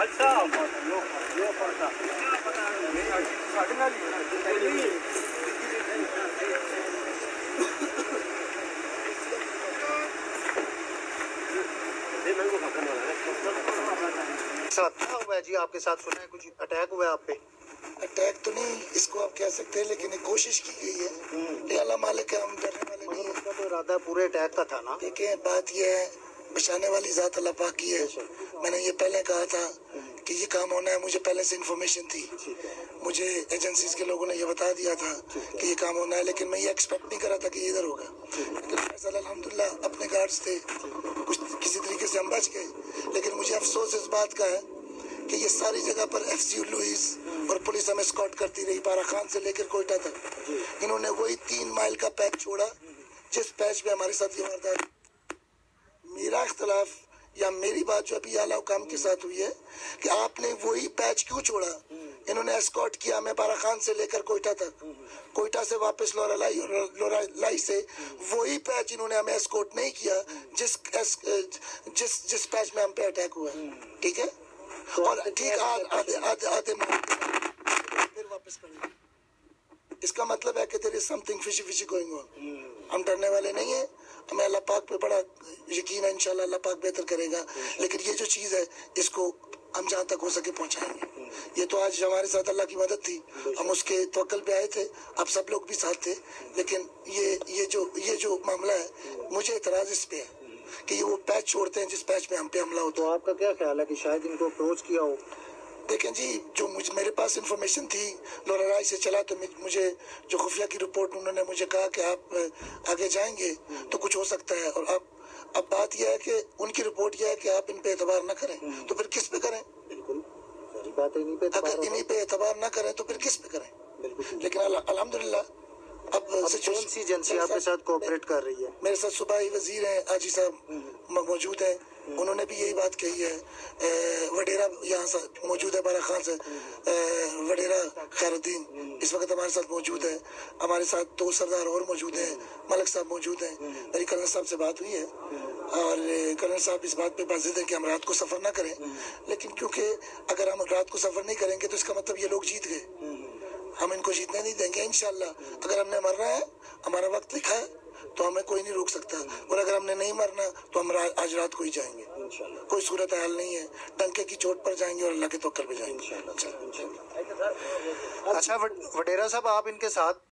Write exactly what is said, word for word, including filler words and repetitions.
अच्छा यो पड़ता साढ़े नाल ही साथ क्या हुआ है जी आपके साथ? सुना है कुछ अटैक हुआ है आप पे? अटैक तो नहीं इसको आप कह सकते हैं, लेकिन एक कोशिश की गई है। अल्लाह मालिक है, हम डरने वाले नहीं हैं। उसका तो इरादा पूरे अटैक का था ना? देखिए बात यह है, बचाने वाली जात अल्लाह पाक की है। मैंने ये पहले कहा था कि ये काम होना है, मुझे पहले से इन्फॉर्मेशन थी, मुझे एजेंसीज के लोगों ने ये बता दिया था कि ये काम होना है, लेकिन मैं ये एक्सपेक्ट नहीं कर रहा था कि ये इधर होगा। लेकिन अल्हम्दुलिल्लाह अपने गार्ड्स थे, कुछ किसी तरीके से हम बच गए। लेकिन मुझे अफसोस इस बात का है कि ये सारी जगह पर एफ सी लुइस और पुलिस हमें स्कॉट करती रही, बारा खान से लेकर कोयटा तक। इन्होंने वही तीन माइल का पैच छोड़ा जिस पैच पे हमारे साथ ये वारदात। मेरा इख्तलाफ या मेरी बात जो अभी आला हुकाम के साथ हुई है कि आपने वही पैच क्यों छोड़ा। इन्होंने एस्कॉट किया हमें बारा खान से लेकर कोयटा तक, कोयटा से वापस लोरालाई और लोरालाई से वही पैच इन्होंने हमें एस्कॉट नहीं किया जिस जिस जिस पैच में हम पे अटैक हुआ। ठीक है, और ठीक आधे आधे आधे फिर वापस कर। इसका मतलब है कि there is something fishy fishy going on. हम डरने वाले नहीं है, हमें अल्लाह पाक पे बड़ा यकीन है, इंशाल्लाह अल्लाह पाक बेहतर करेगा। लेकिन ये जो चीज़ है इसको हम जहाँ तक हो सके पहुँचाएंगे। ये तो आज हमारे साथ अल्लाह की मदद थी, हम उसके तवक्कल पे आए थे, अब सब लोग भी साथ थे। लेकिन ये ये जो ये जो मामला है, मुझे एतराज़ इस पे है कि ये वो पैच छोड़ते हैं जिस पैच में हम पे हमला होता है। तो आपका क्या ख्याल है कि शायद इनको अप्रोच किया हो? देखें जी, जो मुझे मेरे पास इन्फॉर्मेशन थी लोरालाई से चला, तो मुझे जो खुफिया की रिपोर्ट उन्होंने मुझे कहा कि आप आगे जाएंगे तो कुछ हो सकता है। और अब अब बात यह है कि उनकी रिपोर्ट यह है कि आप इन पे एतबार न करें, तो फिर किस पे करें? बिल्कुल सारी बात इन्हीं पे। अगर इन्हीं पे एतबार न करें तो फिर किस पे करें? लेकिन अल्हम्दुलिल्लाह अब कौन सी एजेंसी आपके साथ कोऑपरेट कर रही है? मेरे साथ सूबाई वजीर हैं, आजी साहब मौजूद हैं, उन्होंने भी यही बात कही है। वडेरा यहाँ मौजूद है, बारा खान से वडेरा खैरुद्दीन इस वक्त हमारे साथ मौजूद है। हमारे साथ दो सरदार और मौजूद हैं, मलक साहब मौजूद हैं। मेरी कर्नल साहब से बात हुई है और कर्नल साहब इस बात पे बाजिद है कि हम रात को सफ़र ना करें। लेकिन क्योंकि अगर हम रात को सफ़र नहीं करेंगे तो इसका मतलब ये लोग जीत गए, हम इनको जीतने नहीं देंगे इंशाल्लाह। अगर हमने मरना है, हमारा वक्त लिखा है, तो हमें कोई नहीं रोक सकता। और अगर हमने नहीं मरना तो हम आज रात को ही जाएंगे, कोई सूरत हाल नहीं है। डंके की चोट पर जाएंगे और अल्लाह के तवक्कल पे जाएंगे। अच्छा वडेरा साहब, आप इनके साथ